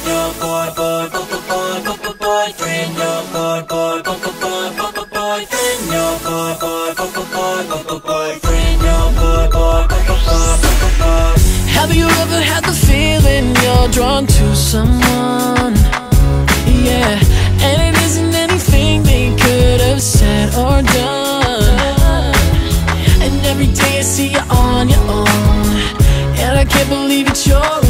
your boyfriend, your boyfriend, your boyfriend, your boyfriend. Have you ever had the feeling you're drawn to someone? Yeah, and it isn't anything they could have said or done. And every day I see you on your own, and I can't believe it's your